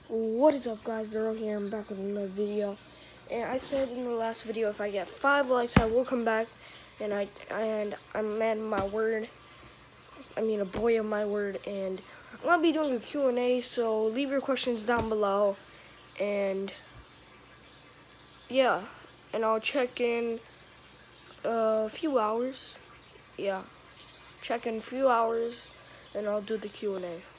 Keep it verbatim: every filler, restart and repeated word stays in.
What is up, guys? Daryl here. I'm back with another video. And I said in the last video, if I get five likes, I will come back. And I and I'm a man of my word. I mean, a boy of my word. And I'm gonna be doing a Q and A. So leave your questions down below. And yeah, and I'll check in a few hours. Yeah, check in a few hours, and I'll do the Q and A.